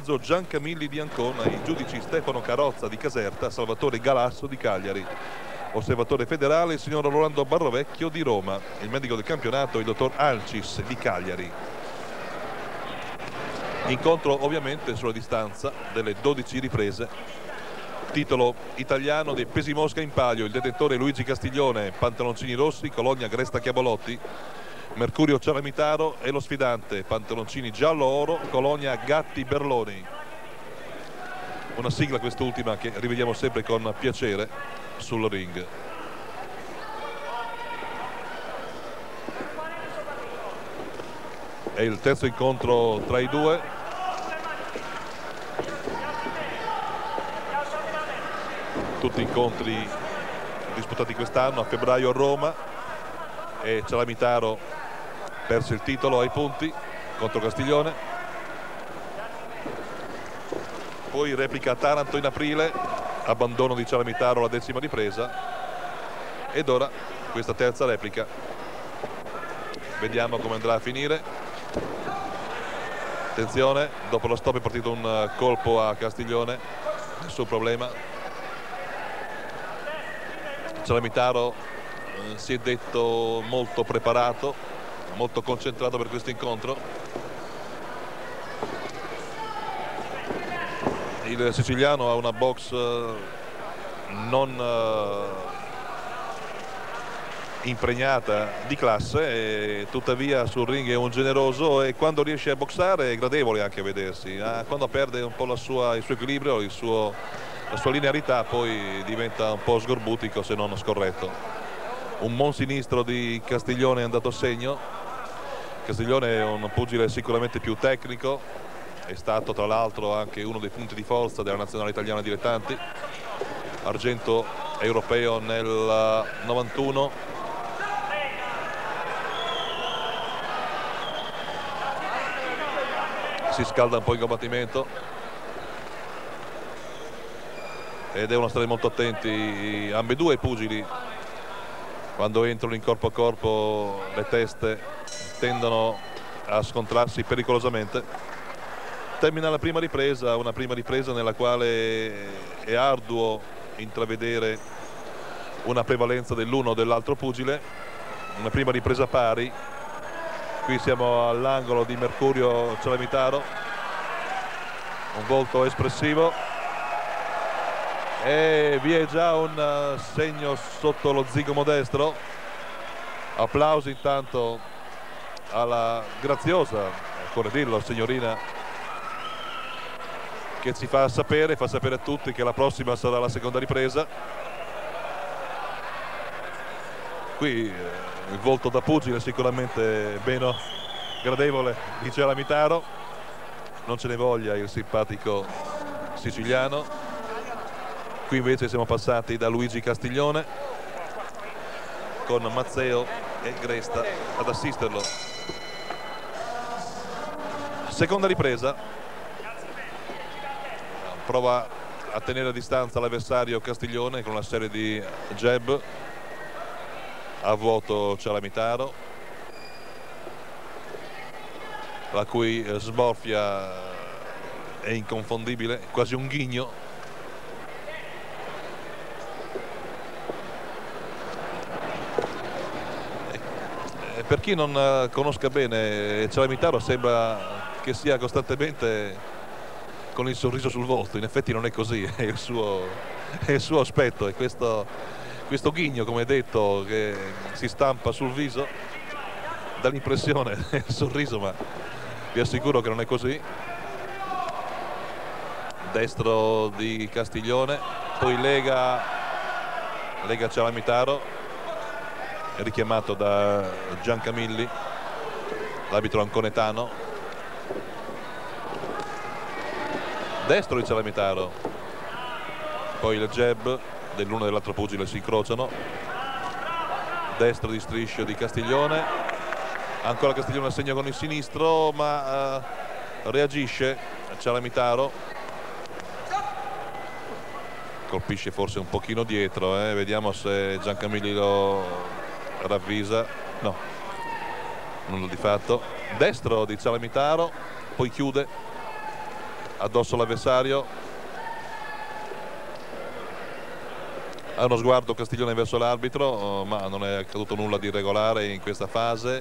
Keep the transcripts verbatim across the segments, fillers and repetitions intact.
mezzo Giancamilli di Ancona, i giudici Stefano Carrozza di Caserta, Salvatore Galasso di Cagliari. Osservatore federale il signor Rolando Barrovecchio di Roma, il medico del campionato il dottor Alcis di Cagliari. Incontro ovviamente sulla distanza delle dodici riprese. Titolo italiano dei pesi mosca in palio, il detentore Luigi Castiglione, pantaloncini rossi, Cologna Gresta Chiabolotti. Mercurio Ciaramitaro e lo sfidante, pantaloncini giallo-oro, Cologna Gatti Berloni. Una sigla quest'ultima che rivediamo sempre con piacere sul ring. È il terzo incontro tra i due. Tutti incontri disputati quest'anno, a febbraio a Roma, e Ciaramitaro perse il titolo ai punti contro Castiglione. Poi replica a Taranto in aprile, abbandono di Ciaramitaro alla decima ripresa, ed ora questa terza replica. Vediamo come andrà a finire. Attenzione, dopo lo stop è partito un colpo a Castiglione, nessun problema. Ciaramitaro eh, si è detto molto preparato, molto concentrato per questo incontro. Il siciliano ha una box eh, non eh, impregnata di classe, e tuttavia sul ring è un generoso, e quando riesce a boxare è gradevole anche a vedersi. Eh, quando perde un po' la sua, il suo equilibrio, il suo, la sua linearità, poi diventa un po' sgorbutico se non scorretto. Un buon sinistro di Castiglione è andato a segno. Castiglione è un pugile sicuramente più tecnico, è stato tra l'altro anche uno dei punti di forza della nazionale italiana dilettanti, argento europeo nel novantuno. Si scalda un po' il combattimento e devono stare molto attenti ambedue i pugili. Quando entrano in corpo a corpo le teste tendono a scontrarsi pericolosamente. Termina la prima ripresa, una prima ripresa nella quale è arduo intravedere una prevalenza dell'uno o dell'altro pugile. Una prima ripresa pari. Qui siamo all'angolo di Mercurio Ciaramitaro, un volto espressivo, e vi è già un segno sotto lo zigomo destro. Applausi intanto alla graziosa, occorre dirlo, signorina, che ci fa sapere, fa sapere a tutti che la prossima sarà la seconda ripresa. Qui eh, il volto da pugile sicuramente meno gradevole di Ciaramitaro, non ce ne voglia il simpatico siciliano. Qui invece siamo passati da Luigi Castiglione con Mazzeo e Gresta ad assisterlo. Seconda ripresa, prova a tenere a distanza l'avversario Castiglione con una serie di jab a vuoto Ciaramitaro, la cui smorfia è inconfondibile, quasi un ghigno. Per chi non conosca bene Ciaramitaro, sembra che sia costantemente con il sorriso sul volto. In effetti non è così, è il suo, è il suo aspetto, è questo, questo ghigno, come detto, che si stampa sul viso, dà l'impressione del sorriso, ma vi assicuro che non è così. Destro di Castiglione, poi lega, lega Ciaramitaro, richiamato da Giancamilli, l'arbitro anconetano. Destro di Ciaramitaro, poi il jab dell'uno e dell'altro pugile si incrociano. Destro di striscio di Castiglione, ancora Castiglione a segno con il sinistro, ma uh, reagisce Ciaramitaro, colpisce forse un pochino dietro, eh. Vediamo se Giancamilli lo ravvisa. No, nulla di fatto. Destro di Ciaramitaro, poi chiude addosso all'avversario. Ha uno sguardo Castiglione verso l'arbitro, ma non è accaduto nulla di irregolare in questa fase.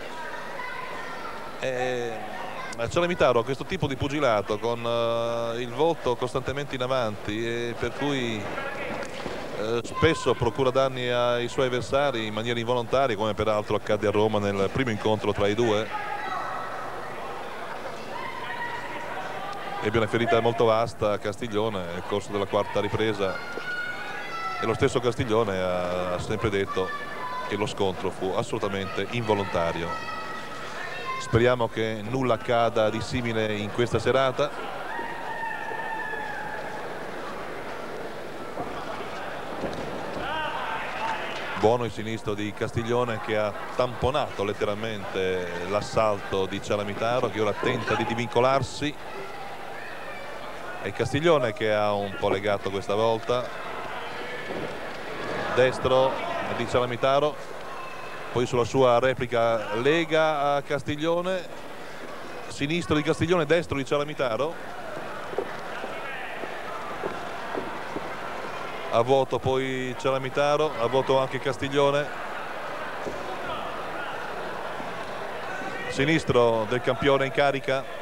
E Ciaramitaro ha questo tipo di pugilato con uh, il volto costantemente in avanti, e per cui uh, spesso procura danni ai suoi avversari in maniera involontaria, come peraltro accade a Roma nel primo incontro tra i due. Ebbe una ferita molto vasta a Castiglione nel corso della quarta ripresa, e lo stesso Castiglione ha sempre detto che lo scontro fu assolutamente involontario. Speriamo che nulla accada di simile in questa serata. Buono il sinistro di Castiglione, che ha tamponato letteralmente l'assalto di Ciaramitaro, che ora tenta di divincolarsi. È Castiglione che ha un po' legato questa volta. Destro di Ciaramitaro, poi sulla sua replica lega a Castiglione, sinistro di Castiglione, destro di Ciaramitaro, a vuoto poi Ciaramitaro, a vuoto anche Castiglione, sinistro del campione in carica.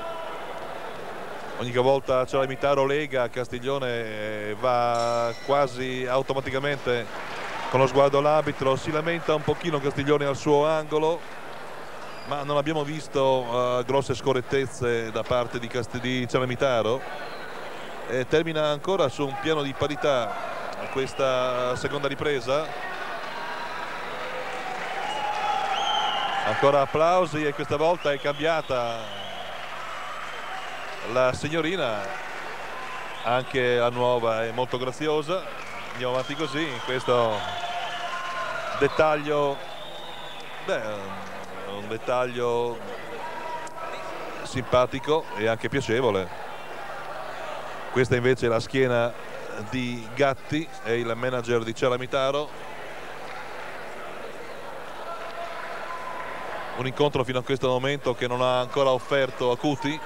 Ogni volta Ciaramitaro lega, Castiglione va quasi automaticamente con lo sguardo all'arbitro, si lamenta un pochino Castiglione al suo angolo, ma non abbiamo visto uh, grosse scorrettezze da parte di, Cast di Ciaramitaro. E termina ancora su un piano di parità questa seconda ripresa. Ancora applausi, e questa volta è cambiata la signorina, anche la nuova è molto graziosa. Andiamo avanti così in questo dettaglio, beh, un dettaglio simpatico e anche piacevole. Questa invece è la schiena di Gatti, è il manager di Ciaramitaro. Un incontro fino a questo momento che non ha ancora offerto acuti.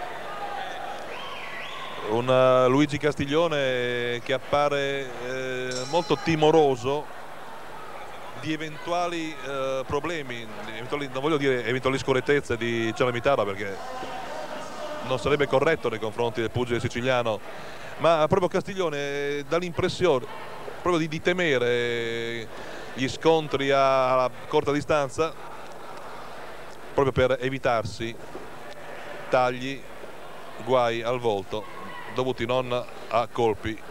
Un uh, Luigi Castiglione che appare eh, molto timoroso di eventuali eh, problemi, eventuali, non voglio dire eventuali scorrettezze di Ciaramitaro, perché non sarebbe corretto nei confronti del pugile siciliano, ma proprio Castiglione dà l'impressione proprio di, di temere gli scontri a, a corta distanza, proprio per evitarsi tagli, guai al volto dovuti non a colpi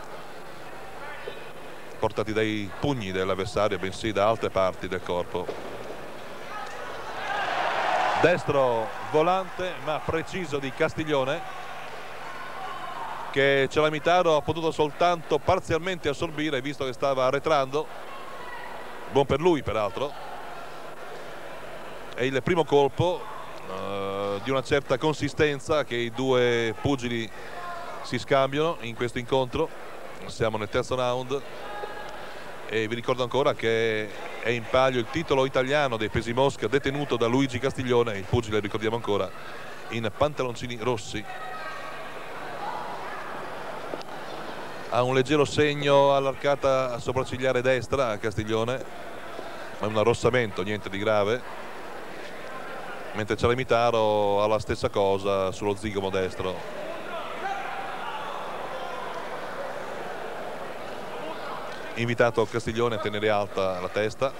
portati dai pugni dell'avversario, bensì da altre parti del corpo. Destro volante ma preciso di Castiglione, che Ciaramitaro ha potuto soltanto parzialmente assorbire, visto che stava arretrando. Buon per lui peraltro. È il primo colpo uh, di una certa consistenza che i due pugili si scambiano in questo incontro. Siamo nel terzo round e vi ricordo ancora che è in palio il titolo italiano dei pesi mosca, detenuto da Luigi Castiglione, il pugile, ricordiamo ancora, in pantaloncini rossi. Ha un leggero segno all'arcata sopraccigliare destra a Castiglione, ma è un arrossamento, niente di grave, mentre Ciaramitaro ha la stessa cosa sullo zigomo destro. Invitato Castiglione a tenere alta la testa.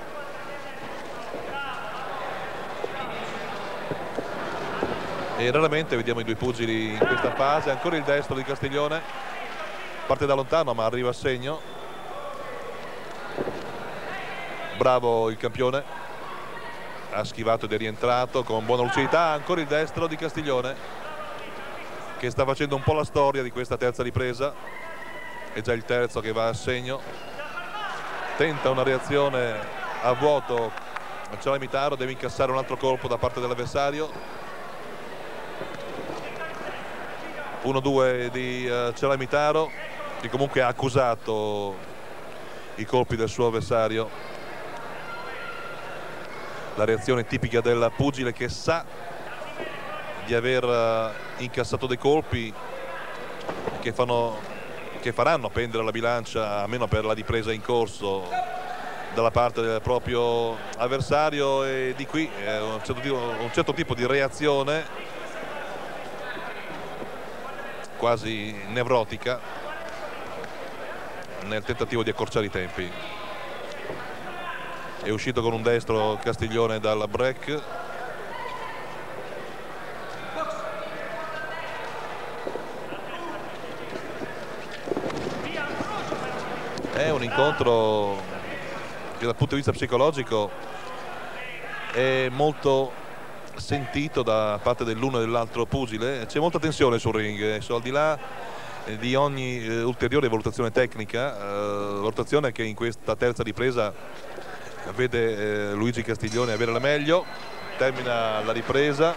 E raramente vediamo i due pugili in questa fase. Ancora il destro di Castiglione, parte da lontano ma arriva a segno. Bravo il campione, ha schivato ed è rientrato con buona lucidità. Ancora il destro di Castiglione, che sta facendo un po' la storia di questa terza ripresa. È già il terzo che va a segno. Tenta una reazione a vuoto Ciaramitaro, deve incassare un altro colpo da parte dell'avversario. uno due di uh, Ciaramitaro, che comunque ha accusato i colpi del suo avversario. La reazione tipica del pugile che sa di aver incassato dei colpi che, fanno, che faranno pendere la bilancia, almeno per la ripresa in corso, dalla parte del proprio avversario, e di qui eh, un, certo tipo, un certo tipo di reazione quasi nevrotica nel tentativo di accorciare i tempi. È uscito con un destro Castiglione dal break. È un incontro che dal punto di vista psicologico è molto sentito da parte dell'uno e dell'altro pugile. C'è molta tensione sul ring, al di là di ogni eh, ulteriore valutazione tecnica, eh, valutazione che in questa terza ripresa vede eh, Luigi Castiglione avere la meglio. Termina la ripresa,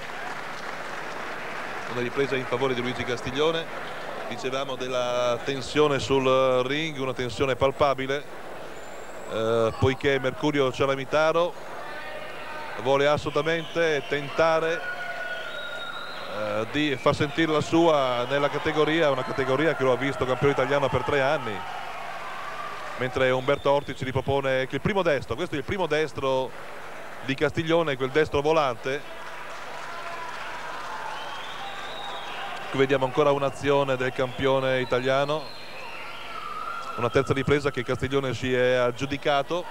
una ripresa in favore di Luigi Castiglione. Dicevamo della tensione sul ring, una tensione palpabile, eh, poiché Mercurio Ciaramitaro vuole assolutamente tentare eh, di far sentire la sua nella categoria, una categoria che lo ha visto campione italiano per tre anni, mentre Umberto Orti ci ripropone il primo destro. Questo è il primo destro di Castiglione, quel destro volante. Qui vediamo ancora un'azione del campione italiano, una terza ripresa che Castiglione si è aggiudicato,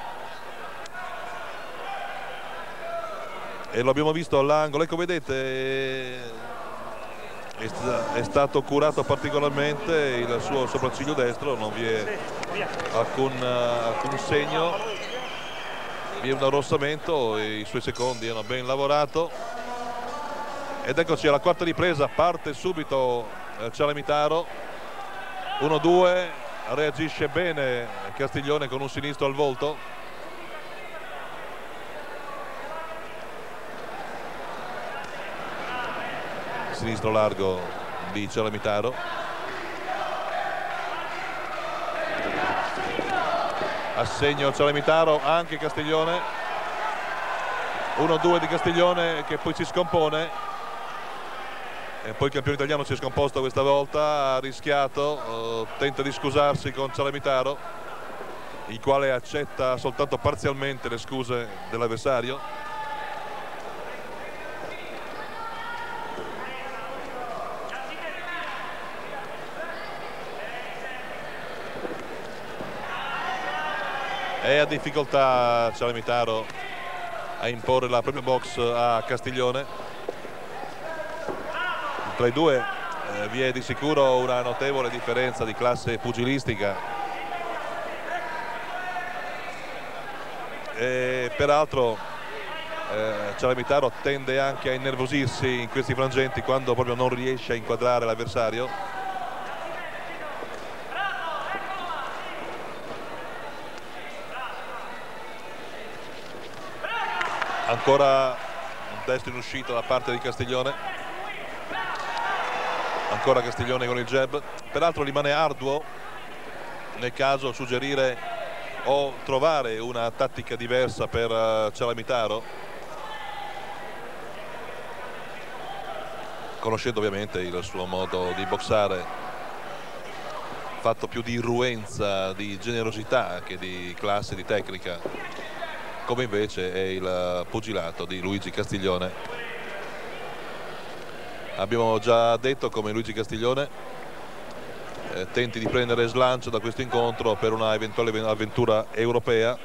e lo abbiamo visto all'angolo. Ecco, vedete, è, è stato curato particolarmente il suo sopracciglio destro, non vi è alcun, alcun segno, vi è un arrossamento e i suoi secondi hanno ben lavorato. Ed eccoci alla quarta ripresa, parte subito eh, Ciaramitaro, uno due, reagisce bene Castiglione con un sinistro al volto. Sinistro largo di Ciaramitaro. Assegno Ciaramitaro, anche Castiglione. uno due di Castiglione che poi si scompone. E poi il campione italiano si è scomposto questa volta, ha rischiato, eh, tenta di scusarsi con Ciaramitaro, il quale accetta soltanto parzialmente le scuse dell'avversario. È a difficoltà Ciaramitaro a imporre la propria box a Castiglione. Tra i due eh, vi è di sicuro una notevole differenza di classe pugilistica, e peraltro eh, Ciaramitaro tende anche a innervosirsi in questi frangenti quando proprio non riesce a inquadrare l'avversario. Ancora un destro in uscita da parte di Castiglione. Ancora Castiglione con il jab. Peraltro rimane arduo nel caso suggerire o trovare una tattica diversa per uh, Ciaramitaro, conoscendo ovviamente il suo modo di boxare, fatto più di irruenza, di generosità che di classe, di tecnica, come invece è il pugilato di Luigi Castiglione. Abbiamo già detto come Luigi Castiglione eh, tenti di prendere slancio da questo incontro per una eventuale avventura europea.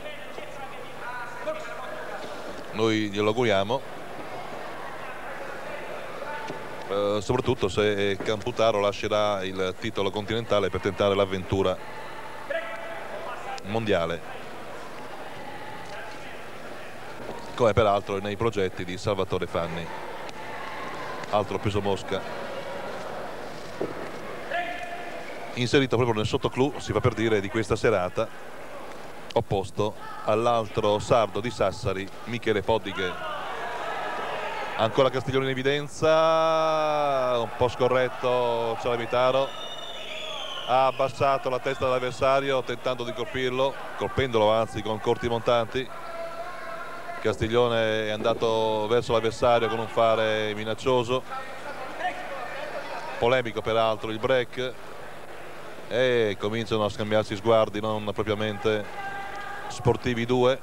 Noi glielo auguriamo, eh, soprattutto se Camputaro lascerà il titolo continentale per tentare l'avventura mondiale, come peraltro nei progetti di Salvatore Fanni, altro peso mosca inserito proprio nel sottoclù, si fa per dire, di questa serata, opposto all'altro sardo di Sassari, Michele Poddighe. Ancora Castiglione in evidenza, un po' scorretto Ciaramitaro, ha abbassato la testa dell'avversario tentando di colpirlo, colpendolo anzi con corti montanti. Castiglione è andato verso l'avversario con un fare minaccioso, polemico peraltro il break, e cominciano a scambiarsi sguardi non propriamente sportivi due,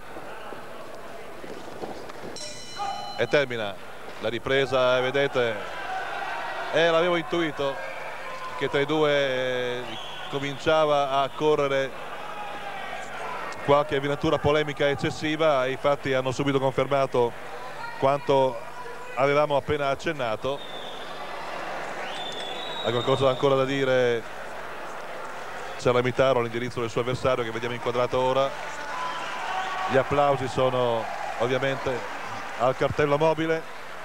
e termina la ripresa. E vedete, eh, l'avevo intuito che tra i due cominciava a correre qualche avvinatura polemica eccessiva, e infatti hanno subito confermato quanto avevamo appena accennato. Ha qualcosa ancora da dire Ceramitaro all'indirizzo del suo avversario, che vediamo inquadrato ora. Gli applausi sono ovviamente al cartello mobile.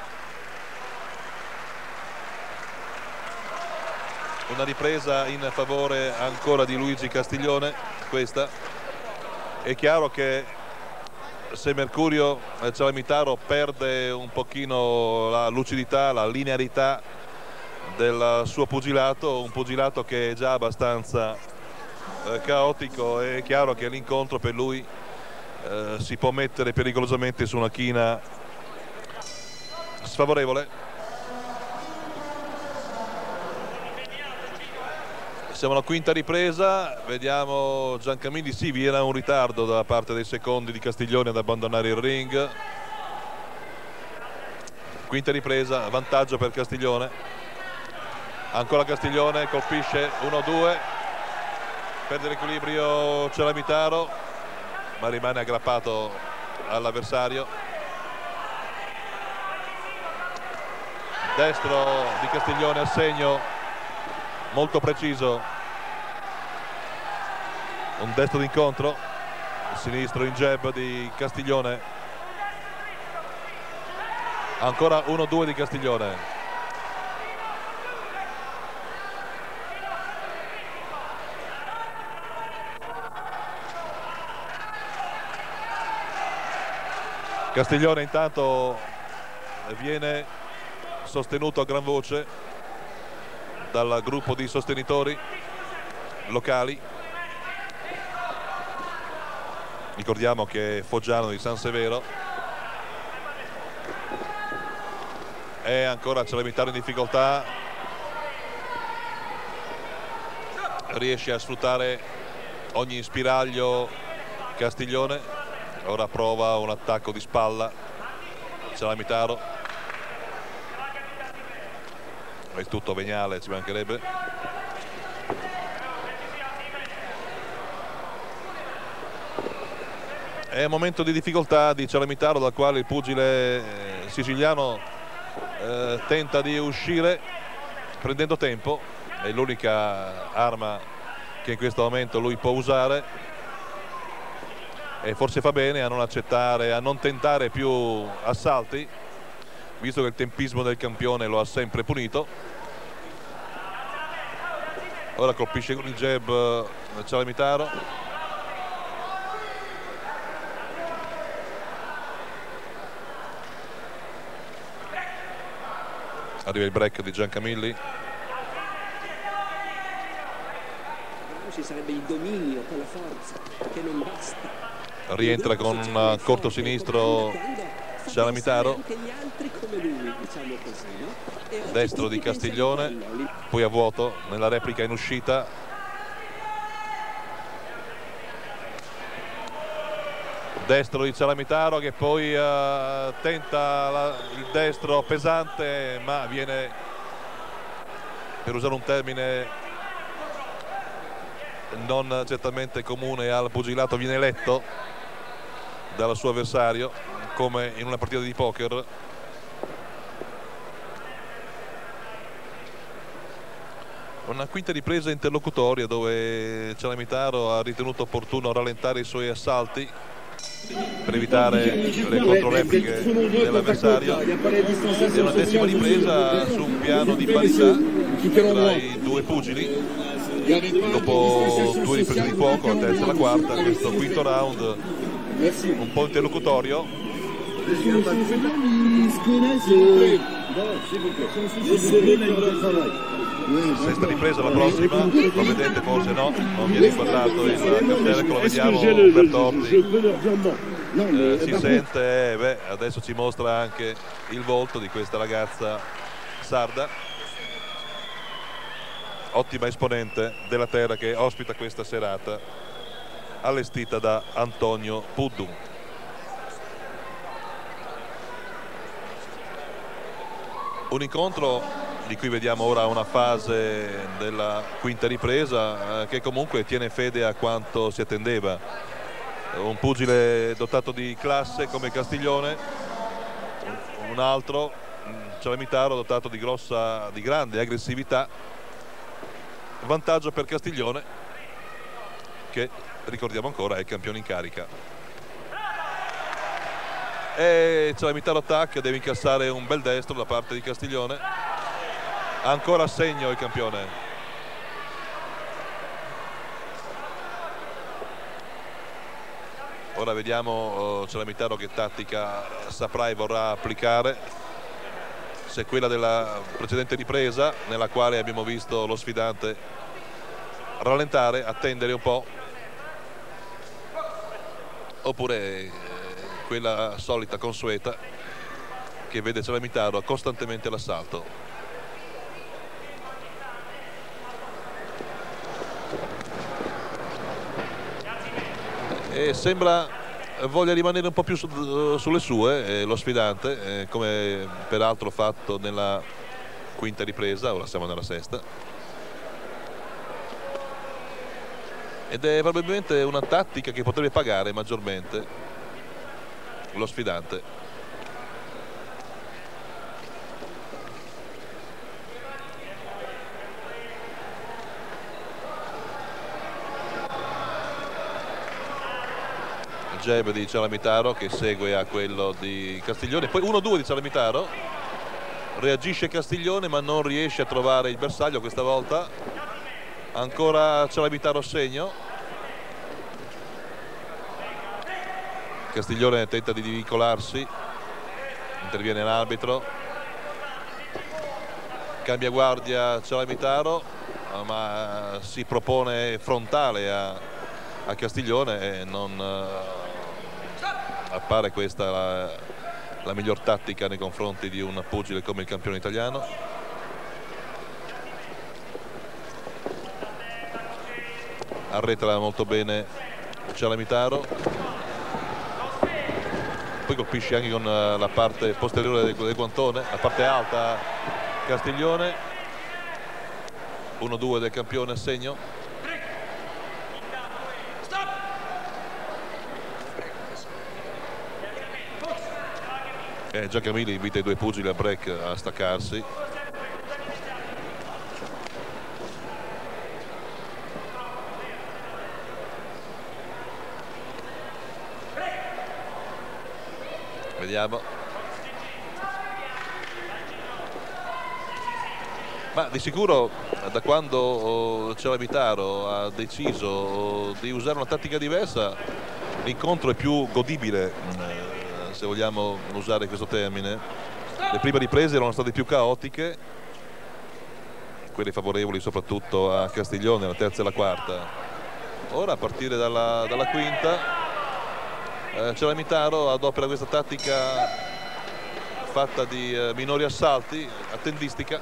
Una ripresa in favore ancora di Luigi Castiglione, questa. È chiaro che se Mercurio Ceramitaro perde un pochino la lucidità, la linearità del suo pugilato, un pugilato che è già abbastanza eh, caotico, è chiaro che l'incontro per lui eh, si può mettere pericolosamente su una china sfavorevole. Siamo alla quinta ripresa, vediamo Giancamilli, sì, vi era un ritardo da parte dei secondi di Castiglione ad abbandonare il ring. Quinta ripresa, vantaggio per Castiglione. Ancora Castiglione, colpisce uno due, perde l'equilibrio Ceramitaro, ma rimane aggrappato all'avversario. Destro di Castiglione a segno molto preciso, un destro d'incontro, sinistro in jab di Castiglione. Ancora uno due di Castiglione. Castiglione intanto viene sostenuto a gran voce dal gruppo di sostenitori locali. Ricordiamo che è Foggiano di San Severo. E ancora Ceramitaro in difficoltà, riesce a sfruttare ogni spiraglio Castiglione. Ora prova un attacco di spalla Ceramitaro. È tutto veniale, ci mancherebbe. È un momento di difficoltà di Ceramitaro, dal quale il pugile eh, siciliano eh, tenta di uscire prendendo tempo. È l'unica arma che in questo momento lui può usare, e forse fa bene a non accettare, a non tentare più assalti, visto che il tempismo del campione lo ha sempre punito. Ora colpisce con il jab Ceramitaro. Arriva il break di Giancamilli. Ci sarebbe il dominio con la forza, che non basta. Rientra con un corto sinistro Ceramitaro. Destro di Castiglione, poi a vuoto nella replica in uscita. Destro di Ceramitaro, che poi uh, tenta la, il destro pesante, ma viene, per usare un termine non certamente comune al pugilato, viene letto dal suo avversario, come in una partita di poker. Una quinta ripresa interlocutoria, dove Ceramitaro ha ritenuto opportuno rallentare i suoi assalti per evitare le controrepliche dell'avversario. È una decima ripresa su un piano di parità tra i due pugili. Dopo due riprese di fuoco, la terza e la quarta, questo quinto round un po' interlocutorio. Sesta ripresa, la prossima, lo vedete forse no, non viene inquadrato il cartello, lo vediamo Bertotti, eh, si sente, eh, beh, adesso ci mostra anche il volto di questa ragazza sarda. ottima esponente della terra che ospita questa serata allestita da Antonio Puddu. Un incontro di cui vediamo ora una fase della quinta ripresa eh, che comunque tiene fede a quanto si attendeva. Un pugile dotato di classe come Castiglione, un altro Celamitaro dotato di grossa, di grande aggressività. Vantaggio per Castiglione, che ricordiamo ancora è il campione in carica. E Celamitaro attacca, deve incassare un bel destro da parte di Castiglione. Ancora a segno il campione. Ora vediamo uh, Celamitaro che tattica saprà e vorrà applicare. Se quella della precedente ripresa, nella quale abbiamo visto lo sfidante rallentare, attendere un po', oppure eh, quella solita consueta che vede Celamitaro costantemente all'assalto. E sembra voglia rimanere un po' più su, sulle sue eh, lo sfidante, eh, come peraltro fatto nella quinta ripresa. Ora siamo nella sesta, ed è probabilmente una tattica che potrebbe pagare maggiormente lo sfidante. Jab di Celamitaro che segue a quello di Castiglione, poi uno due di Celamitaro, reagisce Castiglione ma non riesce a trovare il bersaglio questa volta. Ancora Celamitaro segno, Castiglione tenta di divincolarsi, interviene l'arbitro, cambia guardia Celamitaro ma si propone frontale a, a Castiglione e non appare questa la, la miglior tattica nei confronti di un pugile come il campione italiano. Arretra molto bene Celamitaro, poi colpisce anche con la parte posteriore del, del guantone, la parte alta Castiglione. uno due del campione a segno. Eh, Giacamilli invita i due pugili a break a staccarsi. Vediamo. Ma di sicuro da quando Celamitaro ha deciso di usare una tattica diversa, l'incontro è più godibile, se vogliamo usare questo termine. Le prime riprese erano state più caotiche, quelle favorevoli soprattutto a Castiglione, la terza e la quarta. Ora a partire dalla, dalla quinta eh, Celamitaro adopera questa tattica fatta di eh, minori assalti, attendistica,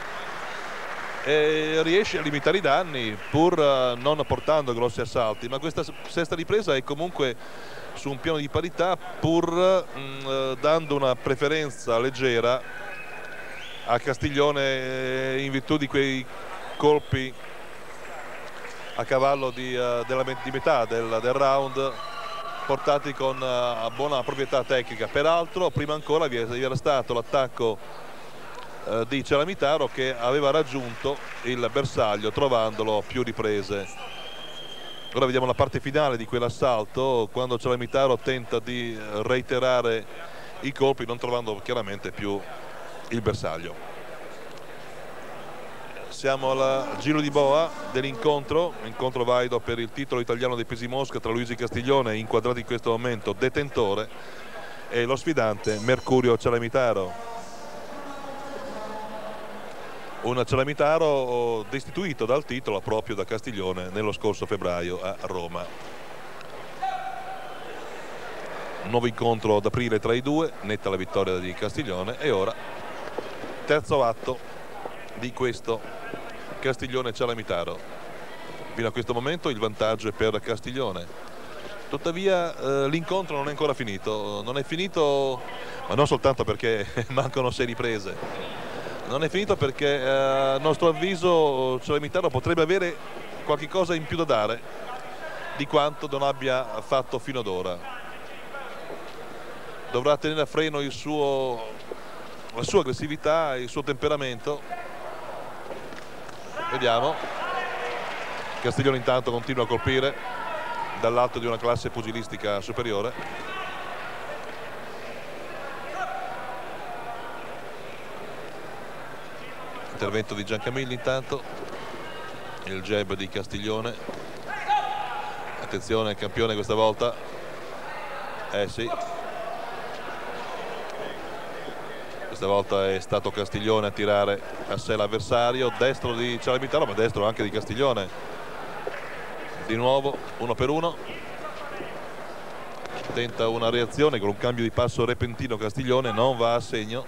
e riesce a limitare i danni pur uh, non portando grossi assalti. Ma questa sesta ripresa è comunque su un piano di parità, pur mh, dando una preferenza leggera a Castiglione in virtù di quei colpi a cavallo di, uh, della, di metà del, del round portati con uh, buona proprietà tecnica. Peraltro prima ancora vi era stato l'attacco uh, di Celamitaro che aveva raggiunto il bersaglio trovandolo più riprese. Ora vediamo la parte finale di quell'assalto, quando Celamitaro tenta di reiterare i colpi non trovando chiaramente più il bersaglio. Siamo al giro di boa dell'incontro, incontro valido per il titolo italiano dei pesi mosca tra Luigi Castiglione, inquadrato in questo momento detentore, e lo sfidante Mercurio Celamitaro. Un Celamitaro destituito dal titolo proprio da Castiglione nello scorso febbraio a Roma. Un nuovo incontro ad aprile tra i due, netta la vittoria di Castiglione, e ora terzo atto di questo Castiglione-Cialamitaro. Fino a questo momento il vantaggio è per Castiglione. Tuttavia eh, l'incontro non è ancora finito, non è finito, ma non soltanto perché mancano sei riprese, non è finito perché eh, a nostro avviso Cialamitaro potrebbe avere qualche cosa in più da dare di quanto non abbia fatto fino ad ora. Dovrà tenere a freno il suo, la sua aggressività, il suo temperamento. Vediamo. Castiglione intanto continua a colpire dall'alto di una classe pugilistica superiore. Intervento di Giancamilli intanto. Il jab di Castiglione. Attenzione, campione questa volta. Eh sì. Questa volta è stato Castiglione a tirare a sé l'avversario. Destro di Cialamitaro, ma destro anche di Castiglione. Di nuovo uno per uno, tenta una reazione con un cambio di passo repentino. Castiglione non va a segno.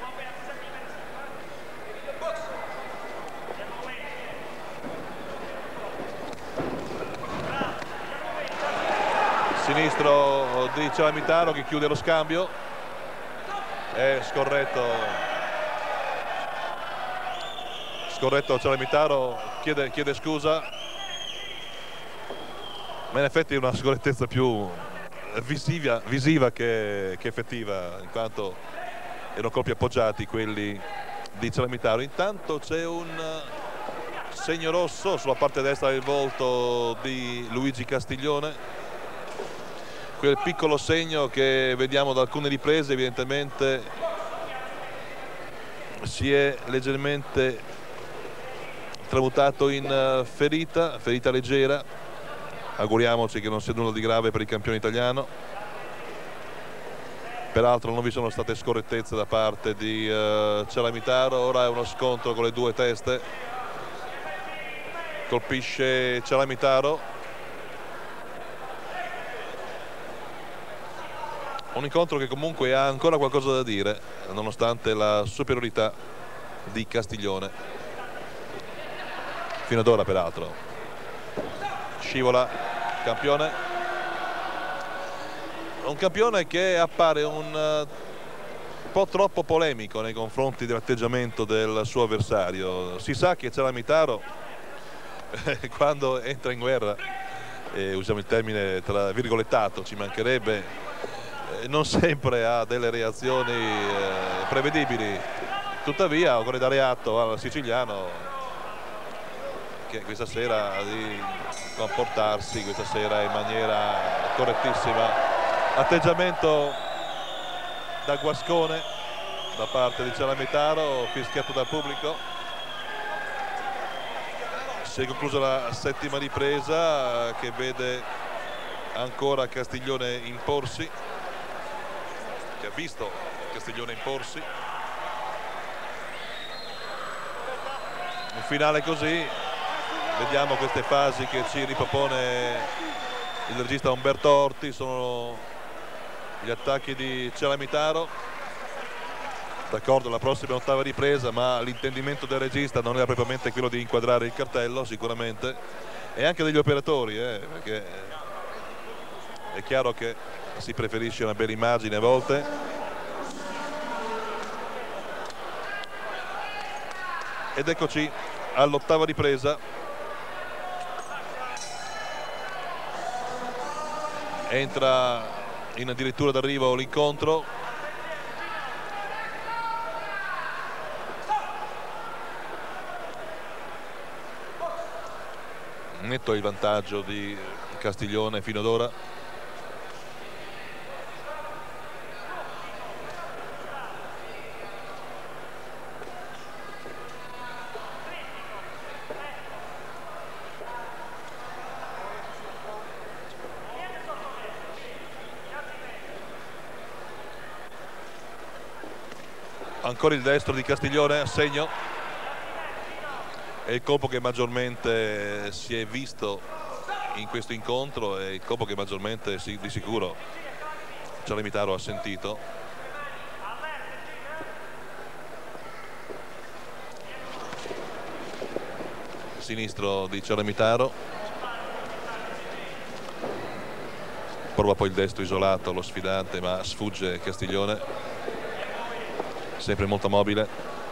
Sinistro di Cialamitaro che chiude lo scambio, è scorretto scorretto Cialamitaro, chiede, chiede scusa, ma in effetti è una scorrettezza più visiva, visiva che, che effettiva, in quanto erano colpi appoggiati quelli di Cialamitaro. Intanto c'è un segno rosso sulla parte destra del volto di Luigi Castiglione, quel piccolo segno che vediamo da alcune riprese evidentemente si è leggermente tramutato in ferita, ferita leggera. Auguriamoci che non sia nulla di grave per il campione italiano. Peraltro non vi sono state scorrettezze da parte di uh, Cialamitaro. Ora è uno scontro con le due teste. Colpisce Cialamitaro. Un incontro che comunque ha ancora qualcosa da dire, nonostante la superiorità di Castiglione. Fino ad ora peraltro. Scivola campione, un campione che appare un po' troppo polemico nei confronti dell'atteggiamento del suo avversario. Si sa che Cialamitaro quando entra in guerra, eh, usiamo il termine tra virgolettato, ci mancherebbe, eh, non sempre ha delle reazioni eh, prevedibili. Tuttavia occorre dare atto al siciliano che questa sera di comportarsi questa sera in maniera correttissima. Atteggiamento da guascone da parte di Cialamitaro, fischiato dal pubblico. Si è conclusa la settima ripresa che vede ancora Castiglione imporsi, che ha visto Castiglione imporsi. Un finale così. Vediamo queste fasi che ci ripropone il regista Umberto Orti. Sono gli attacchi di Cialamitaro. D'accordo, la prossima è ottava ripresa, ma l'intendimento del regista non era propriamente quello di inquadrare il cartello, sicuramente, e anche degli operatori, eh, perché è chiaro che si preferisce una bella immagine a volte. Ed eccoci all'ottava ripresa. Entra in addirittura d'arrivo l'incontro. Netto il vantaggio di Castiglione fino ad ora. Ancora il destro di Castiglione a segno. È il colpo che maggiormente si è visto in questo incontro, è il colpo che maggiormente di sicuro Cialamitaro ha sentito. sinistro di Ceramitaro, prova poi il destro isolato lo sfidante, ma sfugge Castiglione, sempre molto mobile,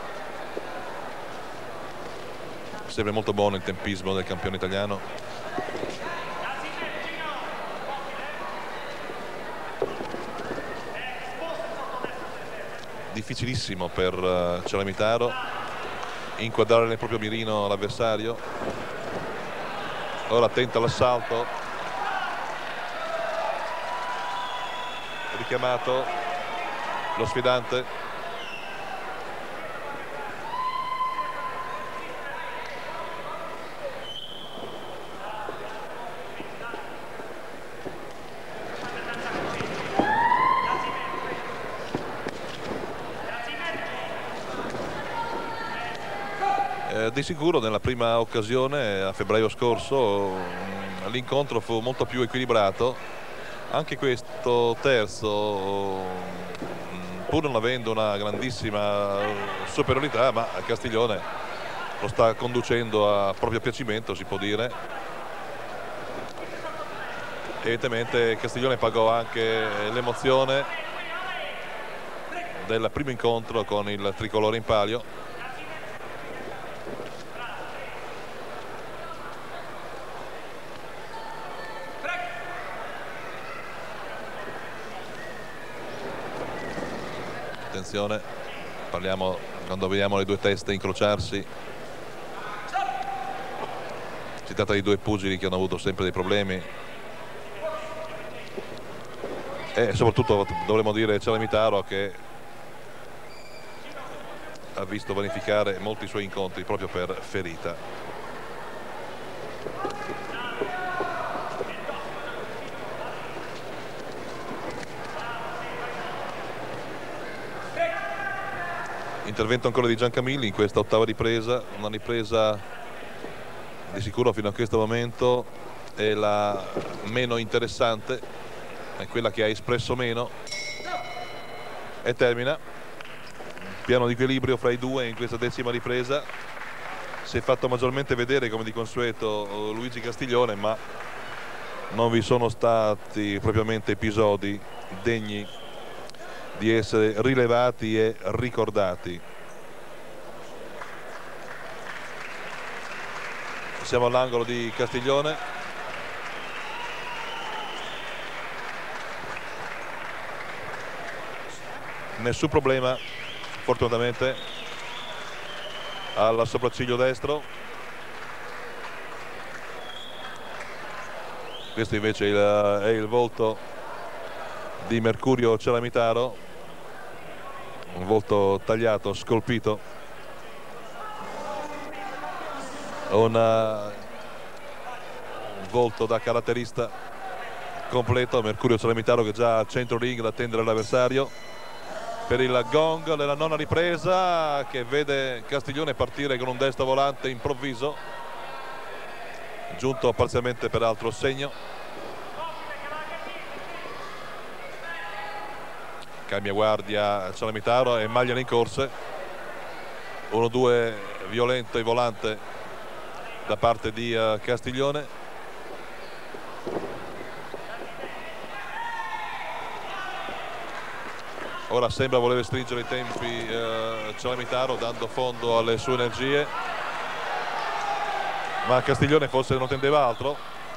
sempre molto buono il tempismo del campione italiano. Difficilissimo per uh, Ceramitaro inquadrare nel proprio mirino l'avversario. Ora tenta l'assalto, richiamato lo sfidante. Di sicuro nella prima occasione a febbraio scorso l'incontro fu molto più equilibrato. Anche questo terzo, pur non avendo una grandissima superiorità, ma Castiglione lo sta conducendo a proprio piacimento, si può dire. Evidentemente Castiglione pagò anche l'emozione del primo incontro con il tricolore in palio. Attenzione, parliamo quando vediamo le due teste incrociarsi. Si tratta di due pugili che hanno avuto sempre dei problemi e soprattutto dovremmo dire Ceramitaro, che ha visto vanificare molti suoi incontri proprio per ferita. Intervento ancora di Giancamilli in questa ottava ripresa, una ripresa di sicuro fino a questo momento è la meno interessante, è quella che ha espresso meno, e termina. Piano di equilibrio fra i due in questa decima ripresa. Si è fatto maggiormente vedere come di consueto Luigi Castiglione, ma non vi sono stati propriamente episodi degni di essere rilevati e ricordati. Siamo all'angolo di Castiglione. Nessun problema fortunatamente al sopracciglio destro. Questo invece è il, è il volto di Mercurio Ceramitaro, un volto tagliato, scolpito, una, un volto da caratterista completo. Mercurio Ceramitaro che già a centro ring ad attendere l'avversario per il gong della nona ripresa, che vede Castiglione partire con un destro volante improvviso, giunto parzialmente peraltro segno. Cambia guardia Ceramitaro e Magliano in corse. uno due violento e volante da parte di uh, Castiglione. Ora sembra voler stringere i tempi uh, Ceramitaro, dando fondo alle sue energie, ma Castiglione forse non tendeva altro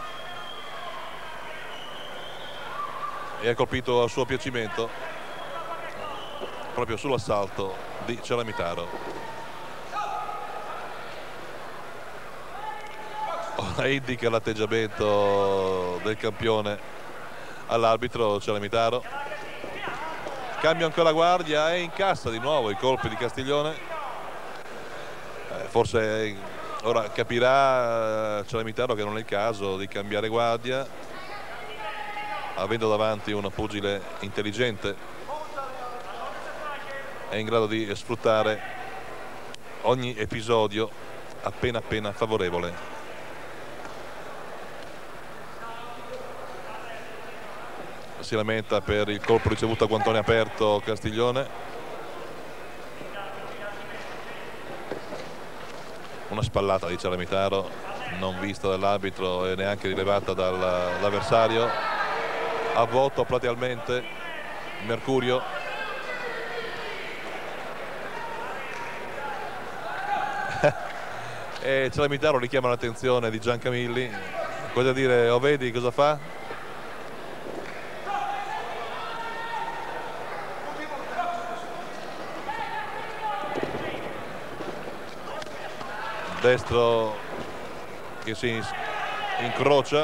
e ha colpito a suo piacimento proprio sull'assalto di Ceramitaro. Ora indica l'atteggiamento del campione all'arbitro Ceramitaro. Cambia ancora guardia e incassa di nuovo i colpi di Castiglione. Eh, forse ora capirà Ceramitaro che non è il caso di cambiare guardia, avendo davanti un pugile intelligente, è in grado di sfruttare ogni episodio appena appena favorevole. Si lamenta per il colpo ricevuto a guantone aperto Castiglione. una spallata di Celamitaro non vista dall'arbitro e neanche rilevata dall'avversario. A vuoto platealmente Mercurio. E Celamitaro richiama l'attenzione di Giancamilli. Cosa dire, o vedi cosa fa? Destro che si incrocia,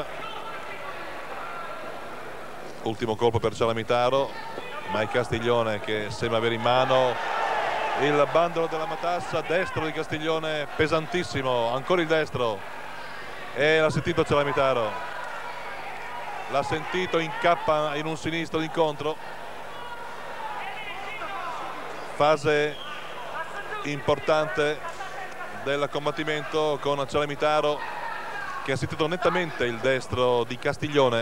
ultimo colpo per Celamitaro, ma è Castiglione che sembra avere in mano il bandolo della matassa. Destro di Castiglione pesantissimo, ancora il destro, e l'ha sentito Celamitaro, l'ha sentito, incappa in un sinistro d'incontro. Fase importante del combattimento con Celamitaro che ha sentito nettamente il destro di Castiglione,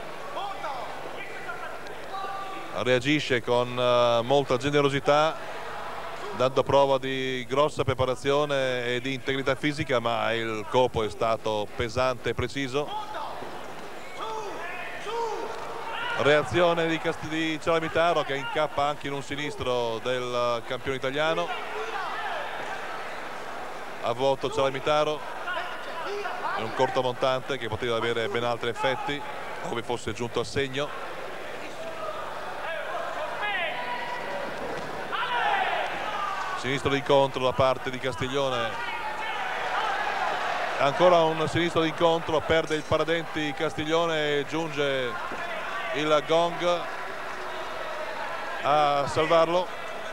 reagisce con uh, molta generosità, dando prova di grossa preparazione e di integrità fisica, ma il colpo è stato pesante e preciso. Reazione di, di Celamitaro che incappa anche in un sinistro del campione italiano. A vuoto Celamitaro, è un corto montante che poteva avere ben altri effetti ove fosse giunto a segno. Sinistro d'incontro da parte di Castiglione, ancora un sinistro d'incontro, perde il paradenti Castiglione e giunge il gong a salvarlo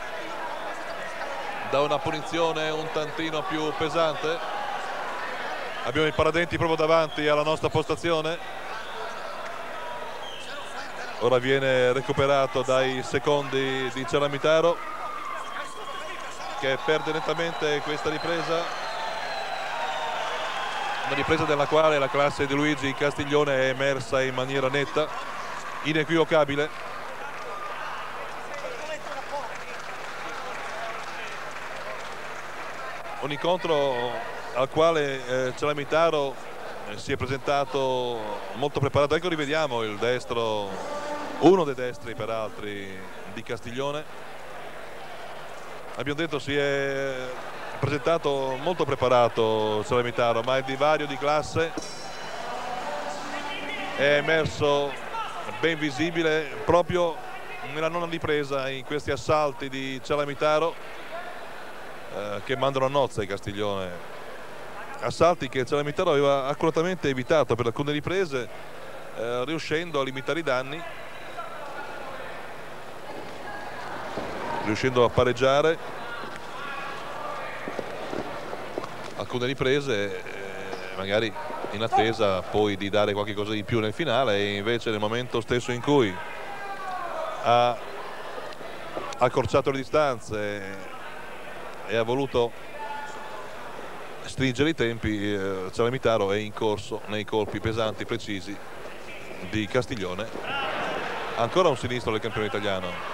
da una punizione un tantino più pesante. Abbiamo i paradenti proprio davanti alla nostra postazione. Ora viene recuperato dai secondi di Celamitaro, che perde nettamente questa ripresa, una ripresa della quale la classe di Luigi Castiglione è emersa in maniera netta, inequivocabile. Un incontro al quale eh, Celamitaro eh, si è presentato molto preparato. Ecco, rivediamo il destro, uno dei destri per altri di Castiglione. Abbiamo detto si è presentato molto preparato Celamitaro, ma il divario di classe è emerso ben visibile proprio nella nona ripresa, in questi assalti di Celamitaro eh, che mandano a nozze ai Castiglione. Assalti che Celamitaro aveva accuratamente evitato per alcune riprese, eh, riuscendo a limitare i danni, riuscendo a pareggiare alcune riprese, eh, magari in attesa poi di dare qualche cosa di più nel finale, e invece nel momento stesso in cui ha accorciato le distanze e ha voluto stringere i tempi, eh, Celamitaro è incorso nei colpi pesanti precisi di Castiglione. Ancora un sinistro del campione italiano.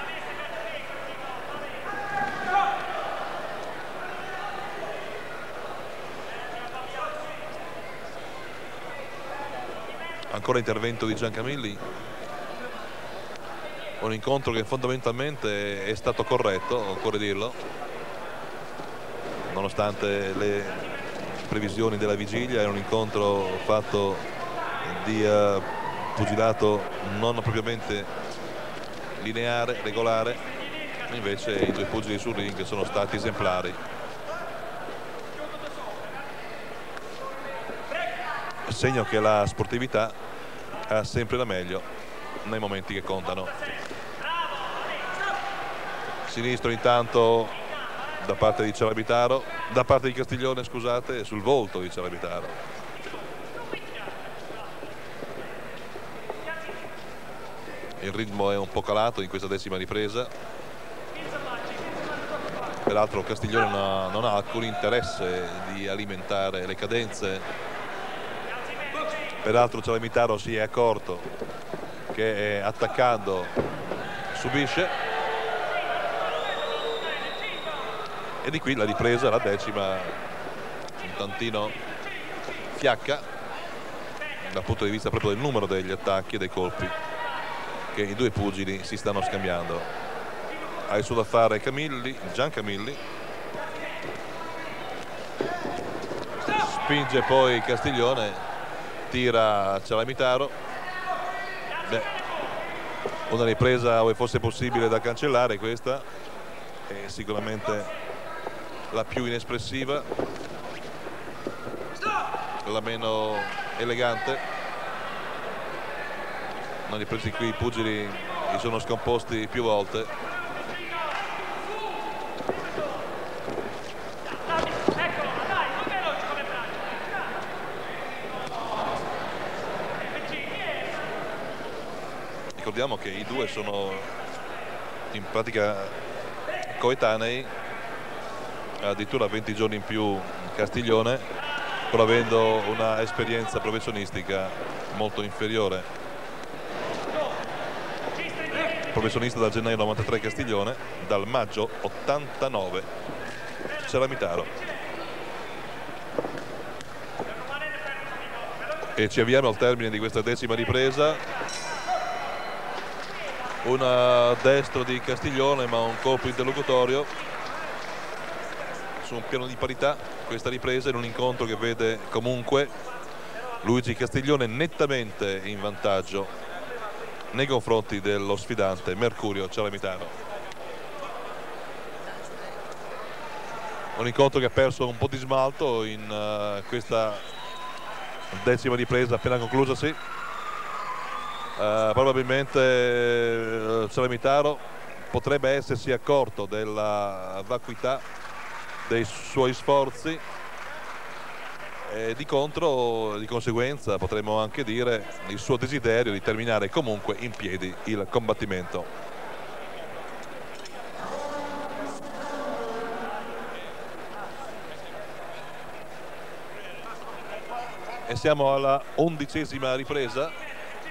Ancora intervento di Giancamilli, un incontro che fondamentalmente è stato corretto, occorre dirlo, nonostante le previsioni della vigilia. È un incontro fatto di uh, pugilato non propriamente lineare, regolare, invece i due pugili sul ring sono stati esemplari. Segno che la sportività ha sempre la meglio nei momenti che contano. Sinistro intanto da parte di Celamitaro, da parte di Castiglione, scusate, sul volto di Celamitaro. Il ritmo è un po' calato in questa decima ripresa. Peraltro Castiglione non ha, non ha alcun interesse di alimentare le cadenze. Peraltro Celamitaro si è accorto che attaccando subisce, e di qui la ripresa, la decima, tantino fiacca dal punto di vista proprio del numero degli attacchi e dei colpi che i due pugili si stanno scambiando. Ha il suo da fare Camilli, Gian Camilli, spinge poi Castiglione, tira Ciaramitaro. Beh, una ripresa, ove fosse possibile, da cancellare questa, è sicuramente la più inespressiva, la meno elegante. Una ripresa in cui i pugili si sono scomposti più volte. Ricordiamo che i due sono in pratica coetanei, addirittura venti giorni in più Castiglione, pur avendo una esperienza professionistica molto inferiore. Professionista dal gennaio novantatré Castiglione, dal maggio ottantanove Ciaramitaro. E ci avviamo al termine di questa decima ripresa. Un destro di Castiglione, ma un colpo interlocutorio su un piano di parità. Questa ripresa in un incontro che vede comunque Luigi Castiglione nettamente in vantaggio nei confronti dello sfidante Mercurio Ciaramitaro. Un incontro che ha perso un po' di smalto in uh, questa decima ripresa appena conclusasi. Uh, probabilmente uh, Ciaramitaro potrebbe essersi accorto della vacuità dei suoi sforzi e di contro, di conseguenza, potremmo anche dire il suo desiderio di terminare comunque in piedi il combattimento. E siamo alla undicesima ripresa.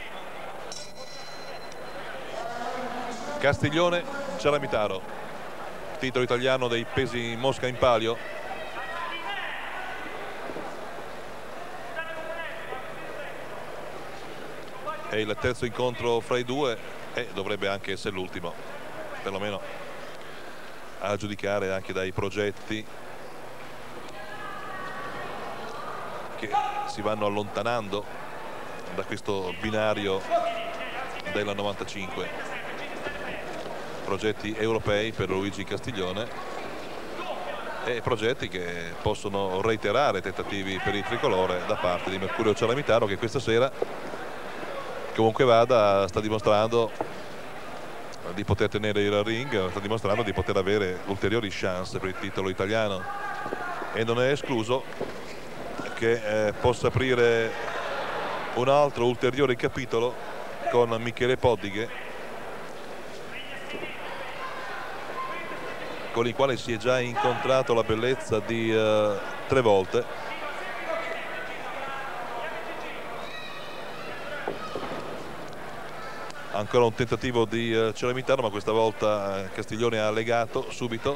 Castiglione Ciaramitaro, titolo italiano dei pesi mosca in palio. È il terzo incontro fra i due e dovrebbe anche essere l'ultimo, perlomeno a giudicare anche dai progetti che si vanno allontanando da questo binario della novantacinque. Progetti europei per Luigi Castiglione e progetti che possono reiterare tentativi per il tricolore da parte di Mercurio Ciaramitaro, che questa sera, comunque vada, sta dimostrando di poter tenere il ring, sta dimostrando di poter avere ulteriori chance per il titolo italiano, e non è escluso che eh, possa aprire un altro ulteriore capitolo con Michele Poddighe, con il quale si è già incontrato la bellezza di uh, tre volte. Ancora un tentativo di uh, Ciaramitaro, ma questa volta uh, Castiglione ha legato subito.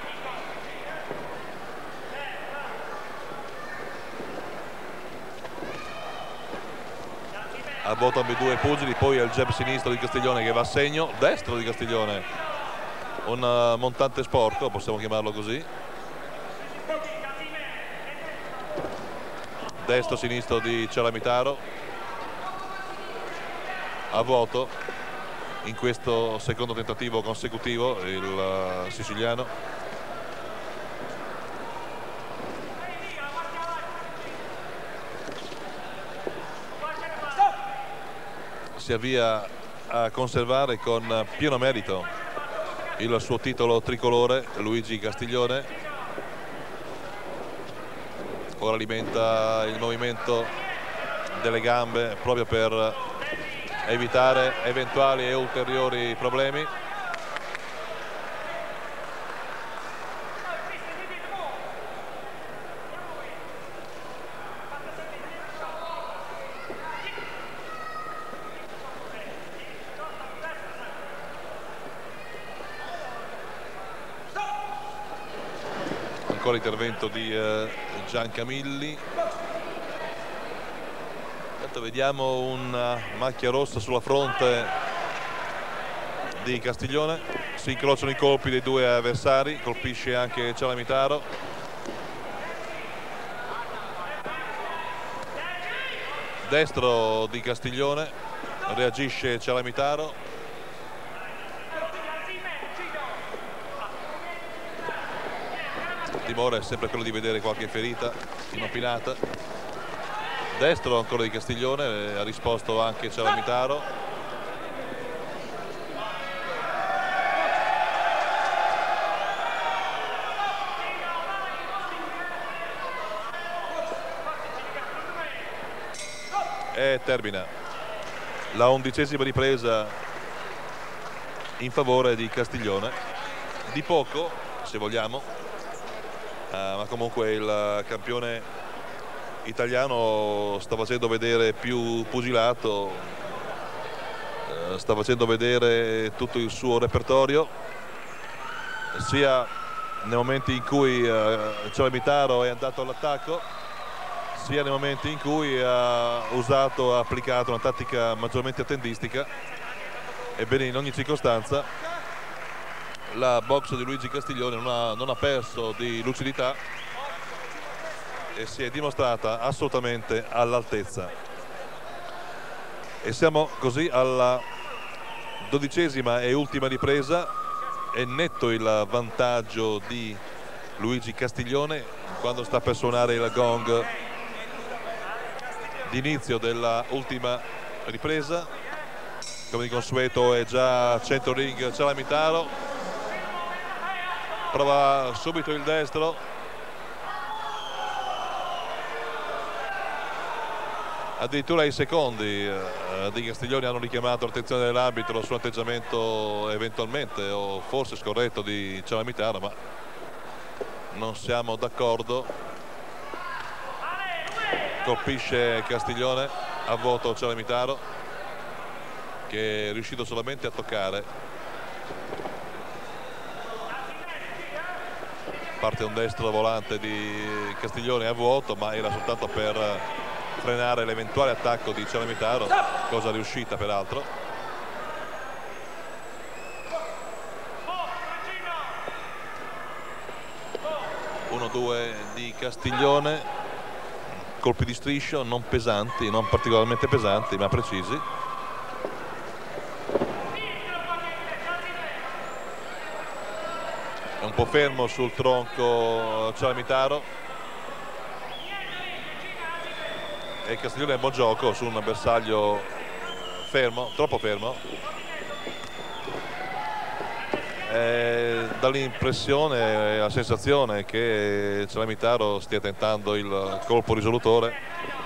A vuoto ambedue pugili, poi al jab sinistro di Castiglione che va a segno, destro di Castiglione. Un uh, montante sporco, possiamo chiamarlo così. Destro sinistro di Ciaramitaro a vuoto in questo secondo tentativo consecutivo, il uh, siciliano. Si avvia a conservare con pieno merito il suo titolo tricolore Luigi Castiglione. Ora alimenta il movimento delle gambe proprio per evitare eventuali e ulteriori problemi. ancora intervento di uh, Giancamilli. Intanto vediamo una macchia rossa sulla fronte di Castiglione, si incrociano i colpi dei due avversari, colpisce anche Cialamitaro. Destro di Castiglione, reagisce Cialamitaro. Il timore è sempre quello di vedere qualche ferita inopinata. Destro ancora di Castiglione, ha risposto anche Cialamitaro. E termina la undicesima ripresa in favore di Castiglione, di poco se vogliamo, uh, ma comunque il campione italiano sta facendo vedere più pugilato, uh, sta facendo vedere tutto il suo repertorio, sia nei momenti in cui uh, Cialamitaro è andato all'attacco, sia nei momenti in cui ha usato, ha applicato una tattica maggiormente attendistica. Ebbene, in ogni circostanza la box di Luigi Castiglione non ha, non ha perso di lucidità e si è dimostrata assolutamente all'altezza. E siamo così alla dodicesima e ultima ripresa. È netto il vantaggio di Luigi Castiglione quando sta per suonare il gong d'inizio della ultima ripresa. Come di consueto è già a centro ring Cialamitaro, prova subito il destro, addirittura ai secondi eh, di Castiglione hanno richiamato l'attenzione dell'arbitro su un atteggiamento eventualmente o forse scorretto di Cialamitaro, ma non siamo d'accordo. Colpisce Castiglione a vuoto Cialamitaro, che è riuscito solamente a toccare. Parte un destro volante di Castiglione a vuoto, ma era soltanto per frenare l'eventuale attacco di Cialamitaro, cosa riuscita peraltro. uno due di Castiglione. Colpi di striscio non pesanti, non particolarmente pesanti, ma precisi. È un po' fermo sul tronco Cialamitaro e Castiglione è buon gioco su un bersaglio fermo, troppo fermo. Dà l'impressione, la sensazione che Cialamitaro stia tentando il colpo risolutore,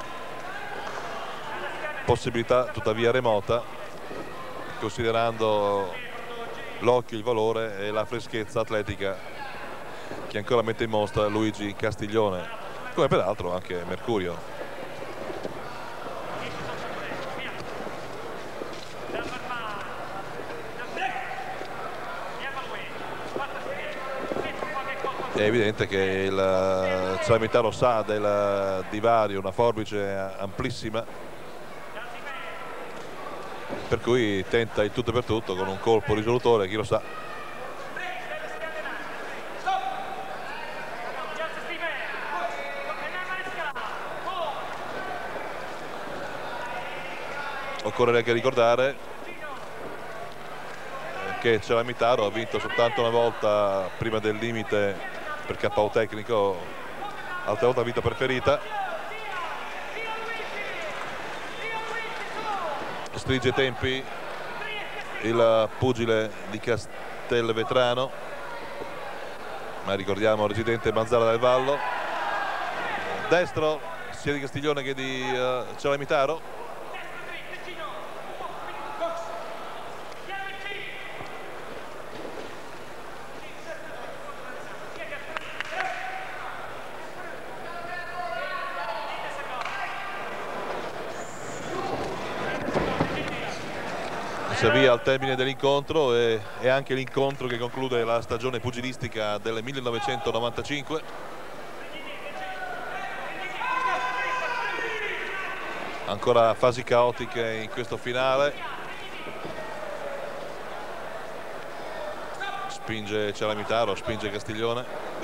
possibilità tuttavia remota considerando l'occhio, il valore e la freschezza atletica che ancora mette in mostra Luigi Castiglione, come peraltro anche Mercurio. È evidente che il Cialamitaro sa del divario, una forbice amplissima, per cui tenta il tutto per tutto con un colpo risolutore, chi lo sa. Occorre anche ricordare che Cialamitaro ha vinto soltanto una volta prima del limite per K O tecnico, altra volta vinta per ferita. Stringe i tempi il pugile di Castelvetrano, ma ricordiamo residente Manzara del Vallo. Destro sia di Castiglione che di uh, Cialamitaro. si avvia al termine dell'incontro e è anche l'incontro che conclude la stagione pugilistica del millenovecentonovantacinque. Ancora fasi caotiche in questo finale. Spinge Ceramitaro, spinge Castiglione.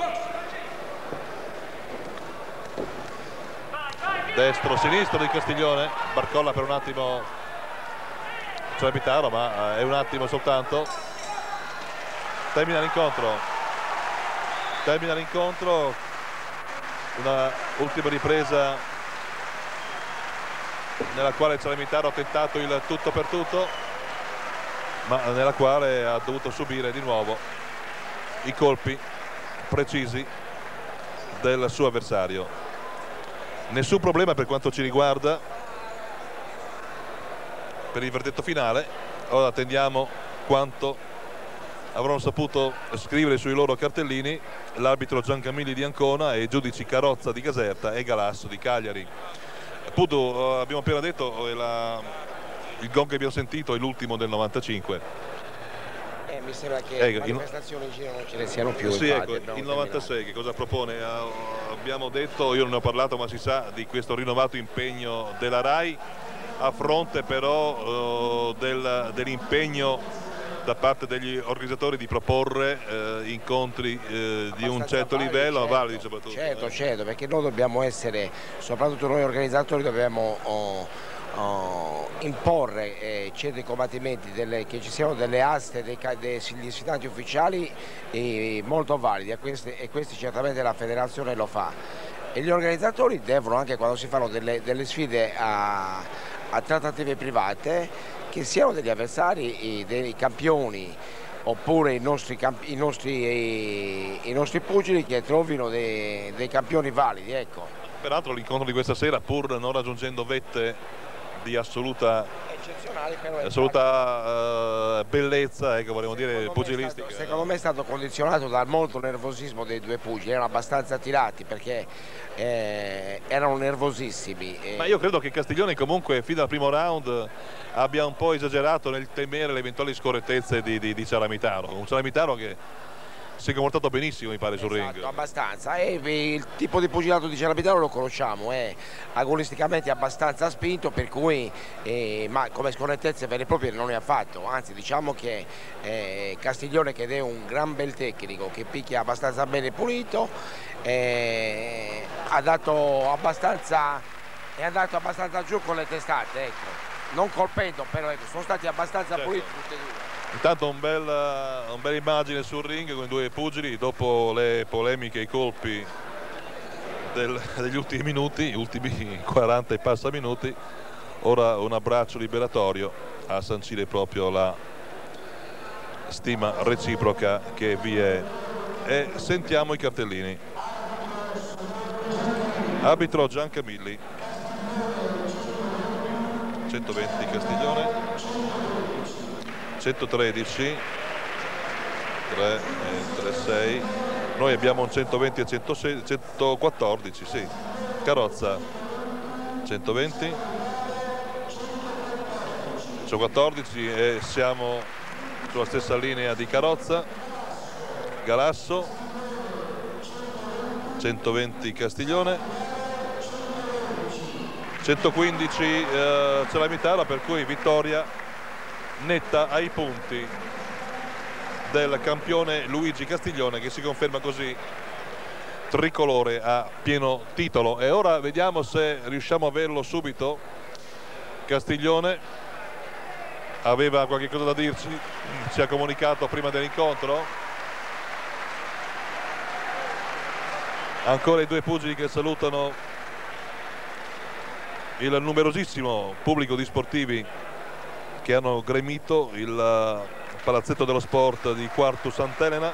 Destro sinistro di Castiglione, barcolla per un attimo Ceramitaro, ma è un attimo soltanto. Termina l'incontro. Termina l'incontro. Una ultima ripresa nella quale Ceramitaro ha tentato il tutto per tutto, ma nella quale ha dovuto subire di nuovo i colpi precisi del suo avversario. Nessun problema per quanto ci riguarda per il verdetto finale. Ora attendiamo quanto avranno saputo scrivere sui loro cartellini l'arbitro Giancamilli di Ancona e i giudici Carrozza di Caserta e Galasso di Cagliari. Pudu, abbiamo appena detto, la, il gong che abbiamo sentito è l'ultimo del novantacinque. Eh, mi sembra che ecco, le manifestazioni in... non ce ne siano più. Sì, infatti, ecco, il novantasei che cosa propone? Abbiamo detto, io non ne ho parlato ma si sa, di questo rinnovato impegno della RAI, a fronte però uh, del, dell'impegno da parte degli organizzatori di proporre eh, incontri eh, di un certo validi, livello, certo, validi soprattutto. Certo, certo, perché noi dobbiamo essere, soprattutto noi organizzatori, dobbiamo oh, oh, imporre eh, certi combattimenti, delle, che ci siano delle aste dei, degli sfidanti ufficiali eh, molto validi, e questi, e questi certamente la federazione lo fa. E gli organizzatori devono, anche quando si fanno delle, delle sfide a, a trattative private, che siano degli avversari, dei campioni, oppure i nostri, i nostri, i nostri pugili che trovino dei, dei campioni validi. Ecco. Peraltro l'incontro di questa sera, pur non raggiungendo vette di assoluta, assoluta uh, bellezza, ecco, vogliamo dire pugilistica. Stato, secondo me è stato condizionato dal molto nervosismo dei due pugili, erano abbastanza tirati perché eh, erano nervosissimi. E... Ma io credo che Castiglione comunque fin dal primo round abbia un po' esagerato nel temere le eventuali scorrettezze di, di, di Ceramitaro, un Ceramitaro che si è comportato benissimo, mi pare, sul esatto, ring. Abbastanza, e il tipo di pugilato di Ceramitaro lo conosciamo, è agonisticamente abbastanza spinto, per cui eh, ma come scorrettezze vere e proprie non ne ha fatto, anzi diciamo che eh, Castiglione, che è un gran bel tecnico, che picchia abbastanza bene pulito, eh, ha dato abbastanza, è andato abbastanza giù con le testate, ecco. Non colpendo, però ecco, sono stati abbastanza certo. puliti tutti e due. Intanto un bel, un bel immagine sul ring con i due pugili dopo le polemiche e i colpi del, degli ultimi minuti, gli ultimi quaranta e passa minuti. Ora un abbraccio liberatorio a sancire proprio la stima reciproca che vi è. E sentiamo i cartellini. Arbitro Giancamilli, centoventi Castiglione, centotredici, tre, tre, sei, noi abbiamo un centoventi e centosei, centoquattordici, sì, Carrozza, centoventi, centoquattordici e siamo sulla stessa linea di Carrozza. Galasso, centoventi Castiglione, centoquindici eh, Ceramitaro, per cui vittoria netta ai punti del campione Luigi Castiglione, che si conferma così tricolore a pieno titolo. E ora vediamo se riusciamo a averlo subito. Castiglione aveva qualche cosa da dirci, ci ha comunicato prima dell'incontro. Ancora i due pugili che salutano il numerosissimo pubblico di sportivi che hanno gremito il palazzetto dello sport di Quartu Sant'Elena.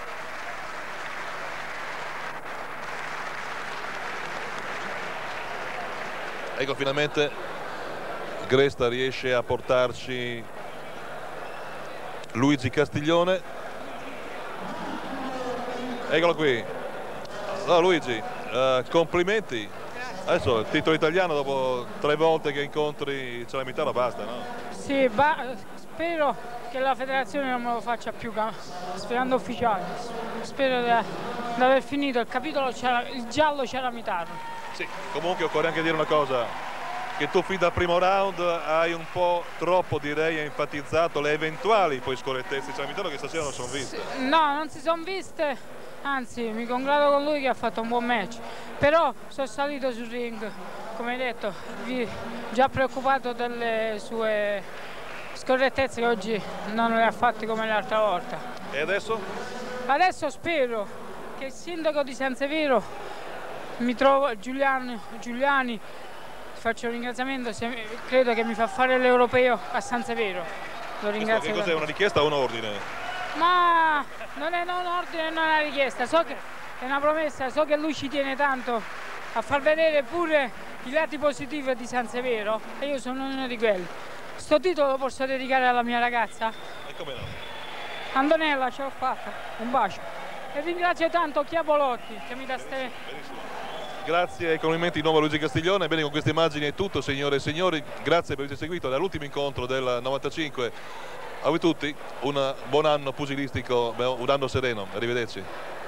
Ecco, finalmente Gresta riesce a portarci Luigi Castiglione. Eccolo qui. No, Luigi, eh, complimenti. Adesso il titolo italiano dopo tre volte che incontri Ceramitaro basta, no? Sì, ba spero che la federazione non me lo faccia più, sperando ufficiale. Spero di aver finito il capitolo, il giallo ceramitano. Sì, comunque occorre anche dire una cosa, che tu fin dal primo round hai un po' troppo, direi, enfatizzato le eventuali poi scorrettezze di Ceramitano che stasera non sono viste. Sì, no, non si sono viste, anzi mi congratulo con lui che ha fatto un buon match, però sono salito sul ring, come hai detto, già preoccupato delle sue scorrettezze che oggi non le ha fatte come l'altra volta. E adesso? Adesso spero che il sindaco di San Severo mi trovo, Giuliani, Giuliani faccio un ringraziamento, se, credo che mi fa fare l'europeo a San Severo. Lo ringrazio. Che cos'è, una richiesta o un ordine? Ma non è un ordine, non è una richiesta, so che è una promessa, so che lui ci tiene tanto a far vedere pure i lati positivi di San Severo e io sono uno di quelli. Sto titolo lo posso dedicare alla mia ragazza? E come no? Antonella, ce l'ho fatta, un bacio. E ringrazio tanto Chiapolotti che mi dà ste... Benissimo. Grazie e complimenti di nuovo a Luigi Castiglione. Bene, con queste immagini è tutto, signore e signori. Grazie per averci seguito dall'ultimo incontro del novantacinque. A voi tutti un buon anno pugilistico, un anno sereno. Arrivederci.